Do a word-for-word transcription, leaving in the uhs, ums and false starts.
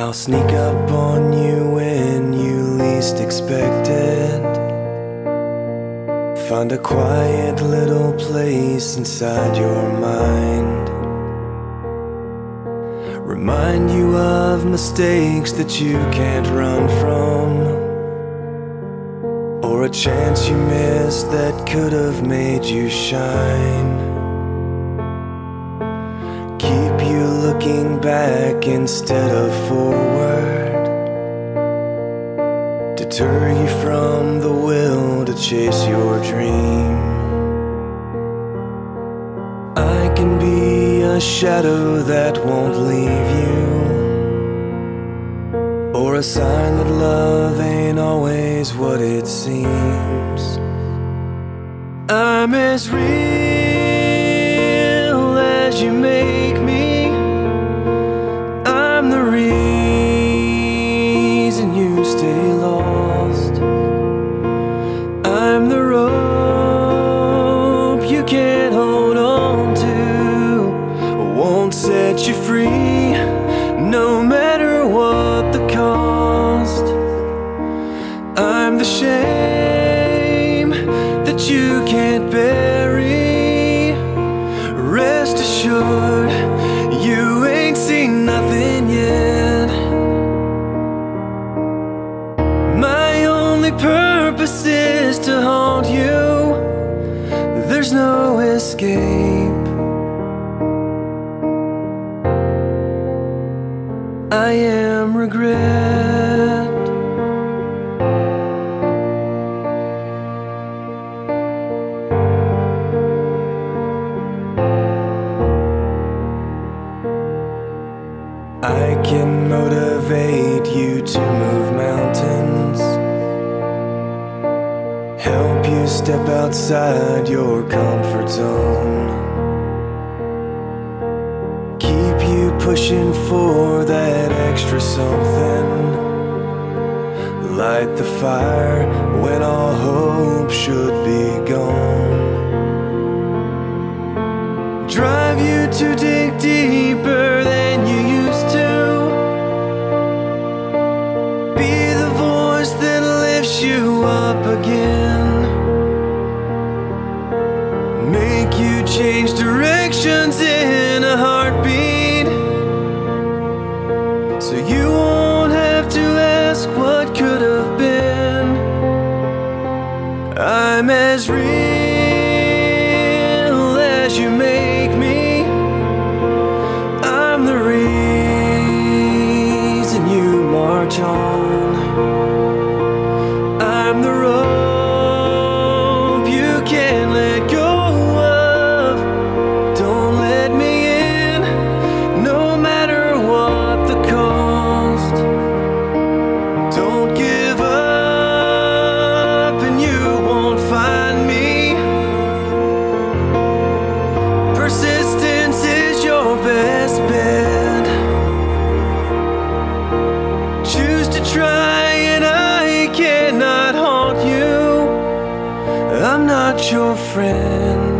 I'll sneak up on you when you least expect it. Find a quiet little place inside your mind. Remind you of mistakes that you can't run from, or a chance you missed that could have made you shine. Keep you looking back instead of forward, deter you from the will to chase your dream. I can be a shadow that won't leave you, or a sign that love ain't always what it seems. I'm as real as you make me. I'm the reason you stay lost. I'm the rope you can't hold on to. Won't set you free, no matter what the cost. I'm the shame that you can't bury. Rest assured, you ain't seen nothing yet. My only purpose is to haunt you. There's no escape. I am regret. I can motivate you to move mountains, help you step outside your comfort zone, keep you pushing for that extra something, light the fire when all hope should be gone, drive you to dig deeper than you used to, be the voice that lifts you up again, make you change directions in a heartbeat, so you won't have to ask what could have been. I'm as real as you make me. I'm the reason you march on. I'm the rope you can't let go of. Don't let me in, no matter what the cost. Don't give up and you won't find me. Persistence is your best bet. Choose to try and I cannot haunt you. I'm not your friend.